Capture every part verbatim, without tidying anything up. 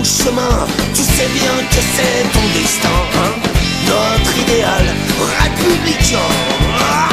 chemin, tu sais bien que c'est ton destin, hein? Notre idéal républicain. Ah!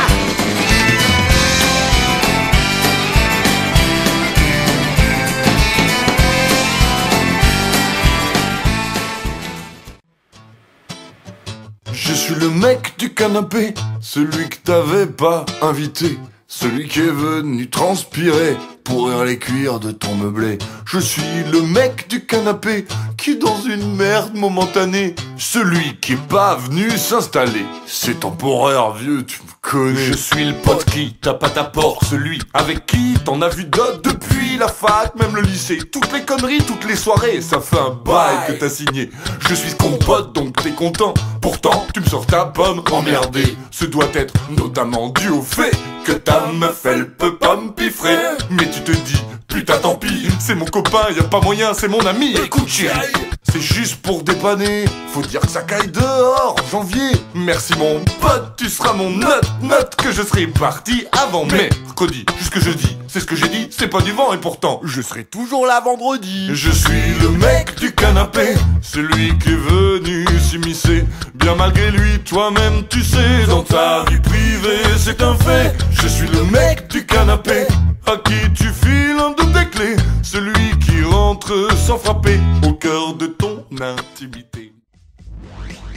Je suis le mec du canapé, celui que t'avais pas invité, celui qui est venu transpirer pour rire les cuirs de ton meublé. Je suis le mec du canapé qui dans une merde momentanée, celui qui est pas venu s'installer. C'est temporaire vieux, tu me connais. Je suis le pote qui tape à ta porte, celui avec qui t'en as vu d'autres depuis la fac, même le lycée. Toutes les conneries, toutes les soirées, ça fait un bail que t'as signé. Je suis ce compote donc t'es content, pourtant tu me sors ta pomme emmerdée. Ce doit être notamment dû au fait que ta meuf elle peut pas me piffrer. Mais tu te dis, putain tant pis, c'est mon copain, y a pas moyen, c'est mon ami. Écoute chérie, c'est juste pour dépanner, faut dire que ça caille dehors en janvier. Merci mon pote, tu seras mon note, note que je serai parti avant mercredi. Jusque jeudi, c'est ce que j'ai dit, c'est pas du vent et pourtant je serai toujours là vendredi. Je suis le mec du canapé, celui qui est venu s'immiscer. Bien malgré lui, toi-même tu sais, dans ta vie privée c'est un fait. Je suis le mec du canapé, à qui tu files un double des clés, celui qui rentre sans frapper au cœur de ton intimité.